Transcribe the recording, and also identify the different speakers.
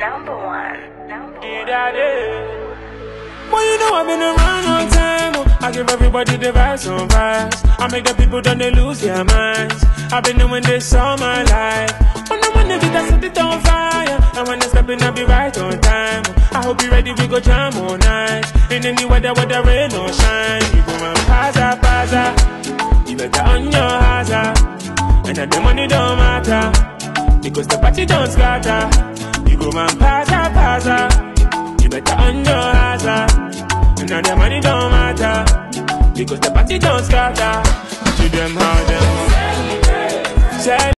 Speaker 1: Number one.
Speaker 2: Well, you know I've been around all time. I give everybody the vibes on vibes. I make the people then they lose their minds. I've been doing this all my life. When I'm on the beat, I set it on fire. And when I step in, I'll be right on time. I hope you're ready, we go jam all night. In any weather, whether rain or shine. You go and paza. You better on your hazard. And that the money don't matter, because the party don't scatter. You go and paza. You better on your hazard. And now the money don't matter, because the party don't scatter. To them how them say